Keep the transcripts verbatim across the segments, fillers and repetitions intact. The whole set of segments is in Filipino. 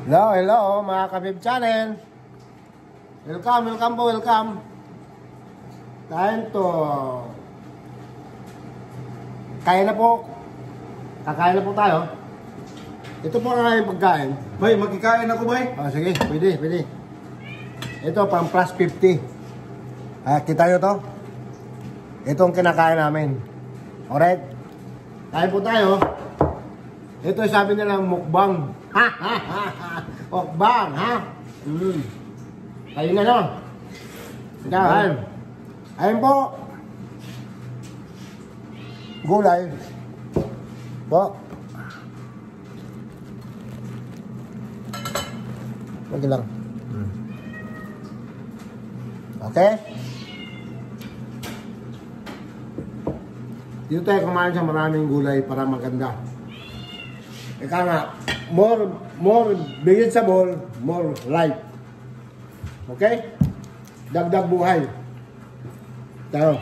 Hello, hello mga Kabib Channel. Welcome, welcome po, welcome. Time to kaya na po. Kakain na po tayo. Ito po ang aking pagkain. Bay, magkikain ako, bay. Oh, sige, pwede, pwede. Ito pang plus fifty. Ah, kita nyo to? Ito ang kinakain namin. Alright? Kain po tayo. Ito sabi nilang mukbang. Ha ha ha ha. Mukbang, ha? Mm. Kayo na no? Kain. Ayun po. Gulay. Po. Lagi lang. Okay? Dito tayo kumain sa maraming gulay para maganda. Ika nga, more, more vegetable, more life. Okay? Dagdag buhay. Tayo.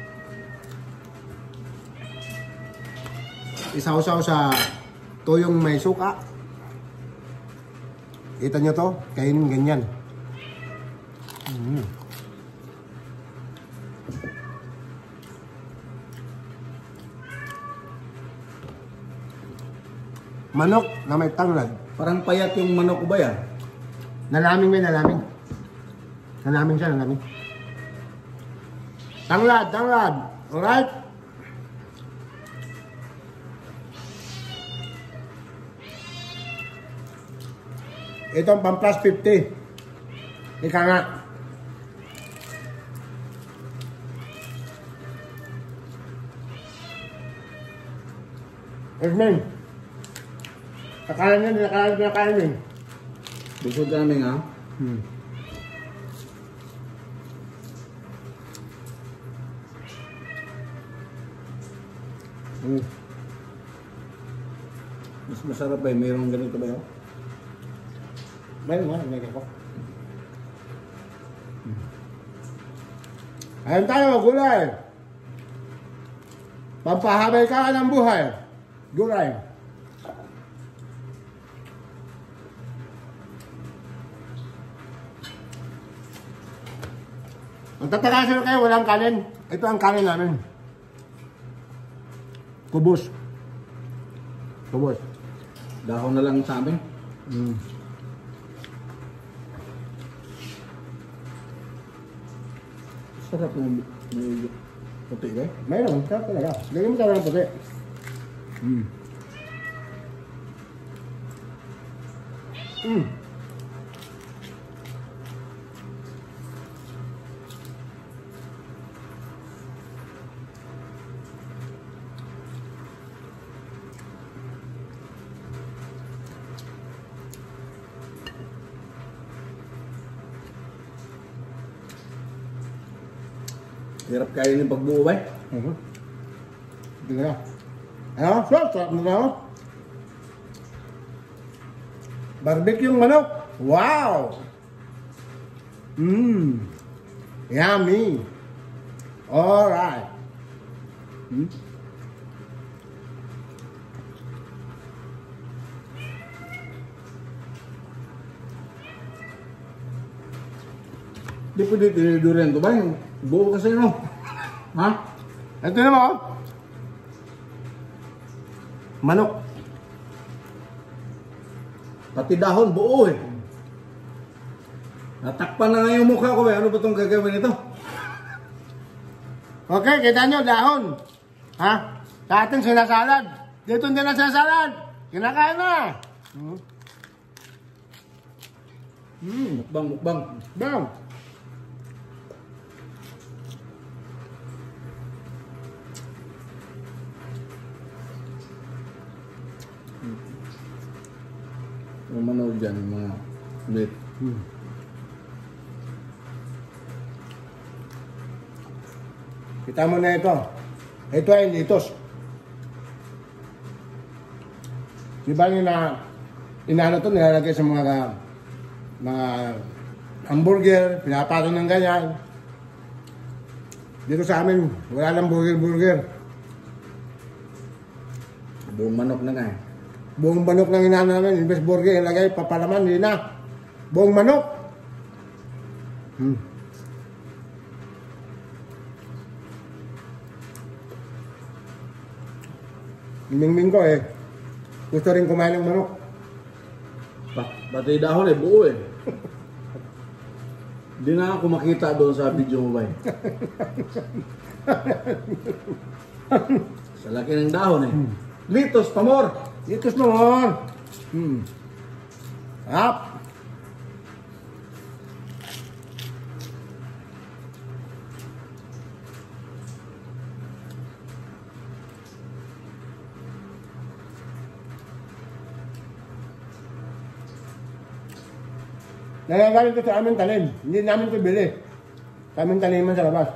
Isaw-saw sa tuyong may suka. Kita nyo to? Kainin ganyan. Mm. Manok na may tanglad. Parang payat yung manok ko ba yan? Nalaming may nalaming. Nalaming siya, nalaming. Tanglad, tanglad. Alright? Ito ang pang plus fifty. Ika nga. Esmen. Kakain nyo, nakain nyo, nakain nyo. Busog ka namin, ha? Hmm. Hmm. Mas masarap ba? Mayroong ganito ba yun? Meron nga, meron ko. Hmm. Ayun tayo, gulay. Pampahabay ka ng buhay. Gulay. Ang tatakasin kayo, walang kanin. Ito ang kanin namin. Kubos. Kubos. Dahon na lang sa amin. Mm. Sarap ng may puti ba? Mayroon, sarap talaga. Lagyan mo talaga ng puti. Mm. Mm. Hirap kain yung pagbuo ba? Uh-huh. Hindi na. Ano? Sarap, sarap na na. Barbecue yung manok. Wow! Mmm. Yummy. Alright. Hmm? Di pwede tinidurin to ba? Yung buo kasi no? Ha? Ito naman oh. Manok. Pati dahon, buo eh. Natakpan na nga yung mukha ko eh. Ano ba itong gagawin ito? Okay, kita nyo, dahon. Ha? Sa ating sinasalad. Dito hindi na sinasalad. Kinakain na. Hmm. Hmm, mukbang, mukbang. Bam. Yung manood dyan, yung mga ulit. Hmm. Kita mo na ito. Ito ay litos. Di ba yung na inaano ito, nilalagay sa mga mga hamburger, pinapatong ng ganyan. Dito sa amin, wala lang burger-burger. Buong manok na nga eh. Buong manok ng inano namin, imbes burger, ilagay papalaman, hindi na. Buong manok. Hmm. Mingming ko eh. Gusto rin kumain ng manok. Pa, pati dahon eh, buo eh. Hindi na ako makita doon sa video mo ba eh. Sa laki ng dahon eh. Hmm. Litos, pamor! Litos, pamor! Hmm. Up! Nagagaling ito sa aming tanim. Hindi namin ito bili. Sa aming taniman sa labas.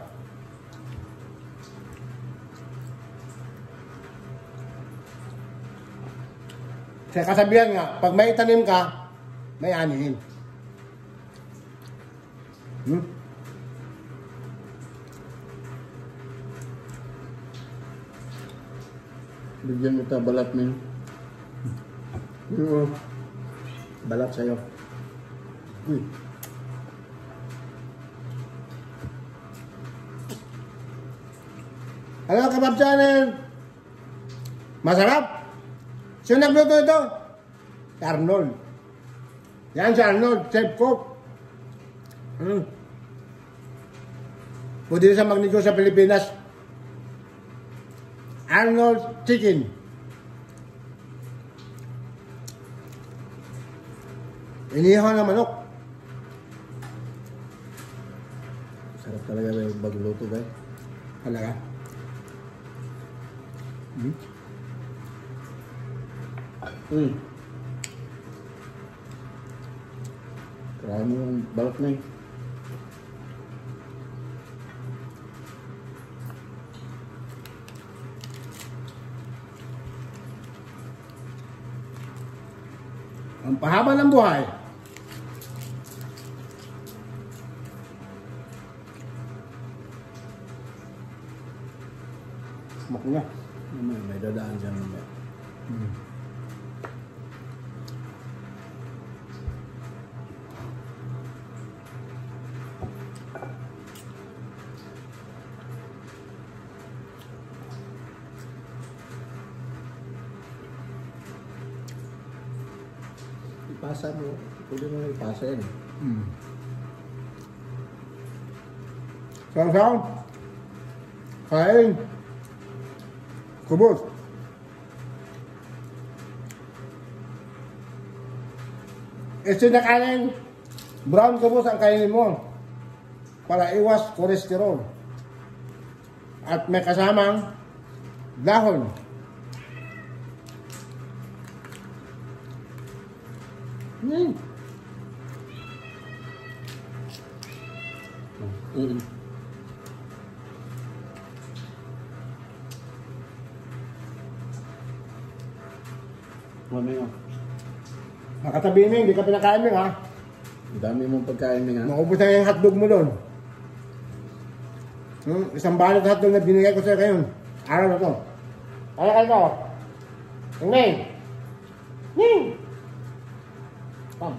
Sa kasabihan nga, pag may tanim ka, may anihin. Hmm? Bigyan mo ito balat mo yun. Hmm. Balat sa'yo. Uy. Hello, Kabab Channel! Masarap! Sino nagluto ito? Si Arnold. Yan si Arnold, chef cook. Hmm. Pwede rin sa magnegosyo sa Pilipinas. Arnold Chicken. Inihaw na manok. Sarap talaga ba yung bagluto ba? Talaga. Hmm? Hmm. Try mo yung balat na yun. Ang pahaba ng buhay. Smoke niya. May, may dadaan dyan naman. Hmm. Ipasa mo. Pwede mo ipasa yan. Hmm. Saw-saw. Kain. Kubos. Ito na kanin. Brown kubos ang kainin mo. Para iwas kolesterol. At may kasamang dahon. Hmm. Mm-mm. Mami nga. Makatabi mo, hindi ka pinakain mo ha. Ang dami mong pagkain nga. Maubos na yung hotdog mo doon. Hmm? Isang balot hotdog na binigay ko sa'yo ngayon. Araw na to. Kaya kayo to. Ning! Ning! Pam.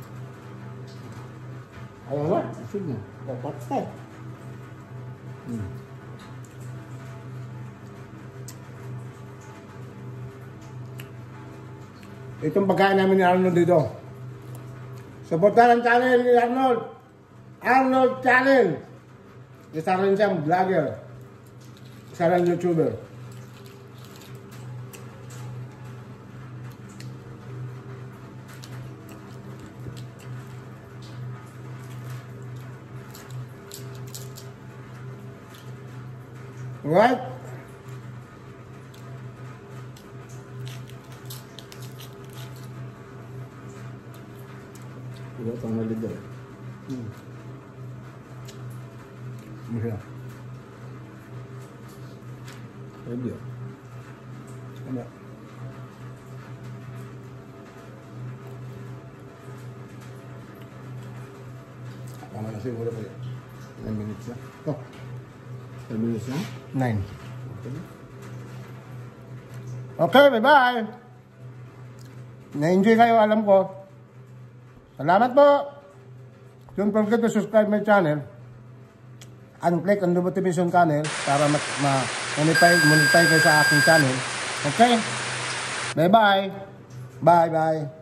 Ayaw na. Asig na. Dapat na. Hmm. Itong pagkain namin ni Arnold dito. Supportan ang channel ni Arnold. Arnold Channel. Isa rin siyang vlogger. Isa rin YouTuber. Right? Iba pang maligaw. Hmm. Masya. Pwede yun. Ano? Tama na siguro kayo. nine minutes na. Oh, ten minutes na? nine. Okay. Okay, bye-bye! Na-enjoy kayo, alam ko. Salamat po. Don't forget to subscribe my channel. And click on the notification channel para ma-monetize ma monetize kayo sa aking channel. Okay? Bye-bye. Bye-bye.